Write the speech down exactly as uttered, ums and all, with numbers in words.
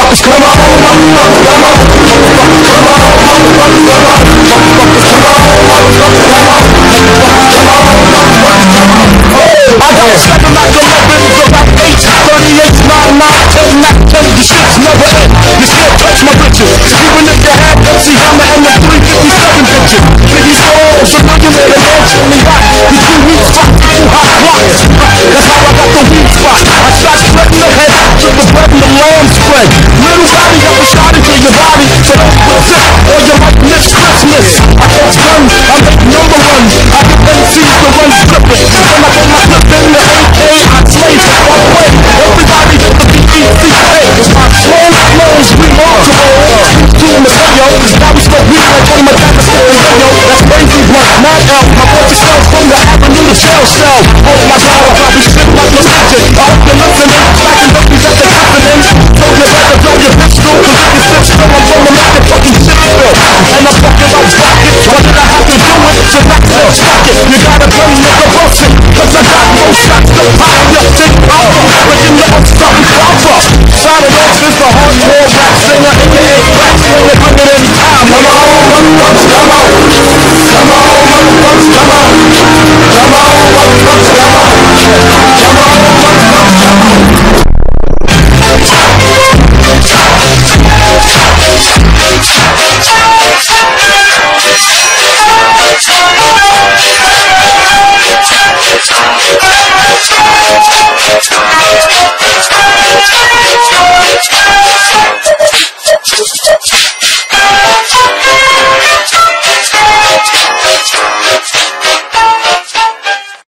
Motherfuckers come on, motherfuckers come on, motherfuckers come on, motherfuckers come on, motherfuckers come on, motherfuckers come on, motherfuckers come on, motherfuckers come on. I got seven like elevens, about eight, thirty-eight, nine, nine, ten, nine, ten, the shit's never end. You still touch my riches, even if you had M C Hammer and the three fifty-seven bitches. Biggie Smalls,